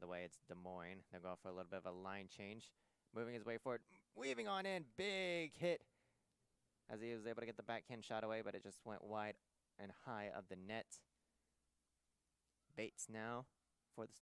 the way, it's Des Moines. They'll go for a little bit of a line change. Moving his way forward, weaving on in, big hit as he was able to get the backhand shot away, but it just went wide and high of the net. Bates now for the